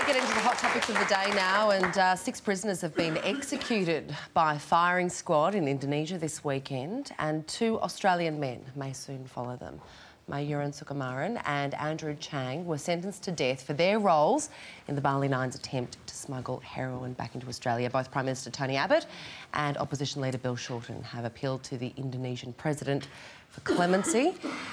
Get into the hot topics of the day now, and 6 prisoners have been executed by firing squad in Indonesia this weekend, and 2 Australian men may soon follow them. Mayuran Sukumaran and Andrew Chang were sentenced to death for their roles in the Bali Nine's attempt to smuggle heroin back into Australia. Both Prime Minister Tony Abbott and Opposition Leader Bill Shorten have appealed to the Indonesian President for clemency.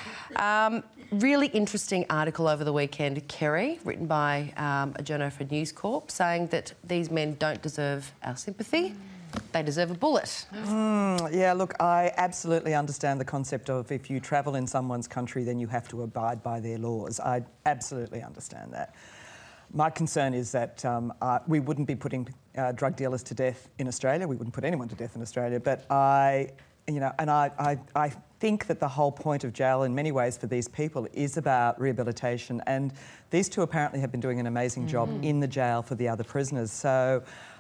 Really interesting article over the weekend, Kerry, written by a journo for News Corp, saying that these men don't deserve our sympathy. They deserve a bullet. Yeah, look, I absolutely understand the concept of if you travel in someone's country, then you have to abide by their laws. I absolutely understand that. My concern is that we wouldn't be putting drug dealers to death in Australia. We wouldn't put anyone to death in Australia. But I think that the whole point of jail in many ways for these people is about rehabilitation, and these 2 apparently have been doing an amazing job in the jail for the other prisoners. So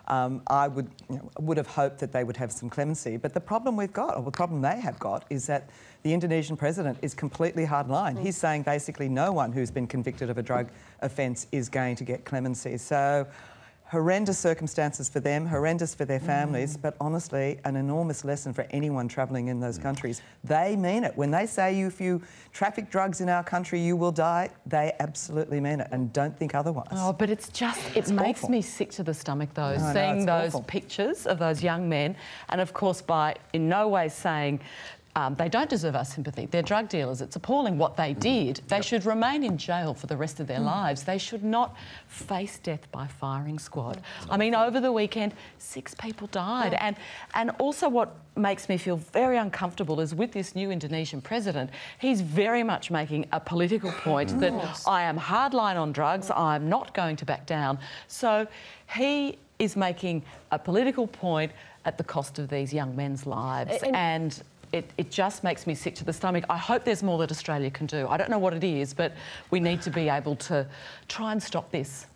I would have hoped that they would have some clemency. But the problem we've got, or the problem they have got, is that the Indonesian president is completely hardline. He's saying basically no one who's been convicted of a drug offence is going to get clemency. So horrendous circumstances for them, horrendous for their families, but honestly, an enormous lesson for anyone travelling in those countries. They mean it. When they say if you traffic drugs in our country, you will die, they absolutely mean it, and don't think otherwise. Oh, but it's just, it makes me sick to the stomach, though, seeing those pictures of those young men, and of course by in no way saying they don't deserve our sympathy. They're drug dealers. It's appalling what they did. They should remain in jail for the rest of their lives. They should not face death by firing squad. I mean, over the weekend, 6 people died. And also what makes me feel very uncomfortable is with this new Indonesian president, he's very much making a political point that I am hardline on drugs, I'm not going to back down. So he is making a political point at the cost of these young men's lives. And it just makes me sick to the stomach. I hope there's more that Australia can do. I don't know what it is, but we need to be able to try and stop this.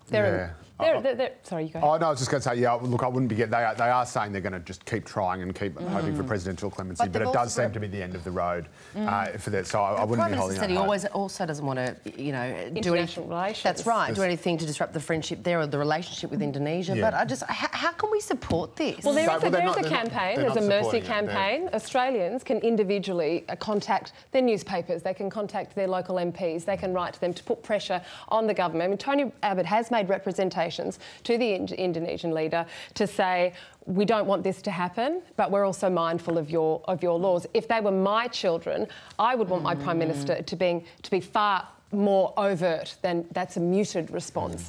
Sorry, you go ahead. Oh, no, I was just going to say, yeah, look, I wouldn't be getting... They are saying they're going to just keep trying and keep hoping for presidential clemency, but it does seem to be the end of the road for that. So I wouldn't be holding out. He also doesn't want to, you know, do anything. That's right. Do anything to disrupt the friendship there or the relationship with Indonesia. But I just, how can we support this? Well, there is a campaign. There's a mercy campaign. Australians can individually contact their newspapers. They can contact their local MPs. They can write to them to put pressure on the government. I mean, Tony Abbott has made representations to the Indonesian leader to say, we don't want this to happen, but we're also mindful of your laws. If they were my children, I would want my Prime Minister to be far more overt than that's a muted response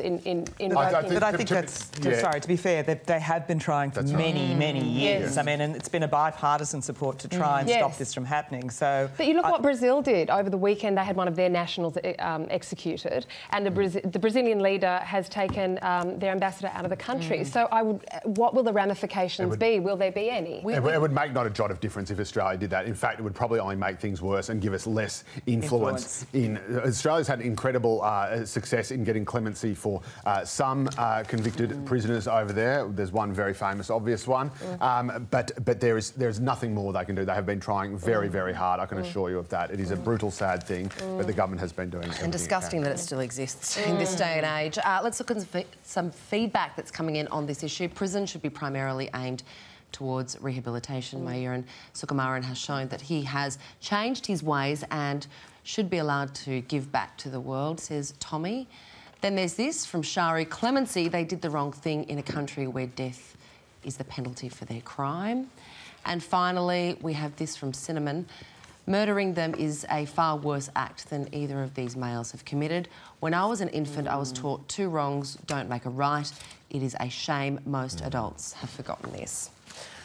But I think that's... Sorry, to be fair, they have been trying for many years. I mean, and it's been a bipartisan support to try and stop this from happening. So, but you look what Brazil did over the weekend. They had one of their nationals executed, and the Brazilian leader has taken their ambassador out of the country. So what will the ramifications be? Will there be any? It would make not a jot of difference if Australia did that. In fact, it would probably only make things worse and give us less influence. Australia's had incredible success in getting clemency for some convicted prisoners over there. There's one very famous, obvious one, but there is nothing more they can do. They have been trying very, very hard. I can assure you of that. It is a brutal, sad thing, but the government has been doing. And disgusting that it still exists in this day and age. Let's look at some feedback that's coming in on this issue. Prison should be primarily aimed towards rehabilitation. Mayuran Sukumaran has shown that he has changed his ways and should be allowed to give back to the world, says Tommy. Then there's this from Shari: clemency, they did the wrong thing in a country where death is the penalty for their crime. And finally, we have this from Cinnamon: murdering them is a far worse act than either of these males have committed. When I was an infant, I was taught 2 wrongs don't make a right. It is a shame most adults have forgotten this.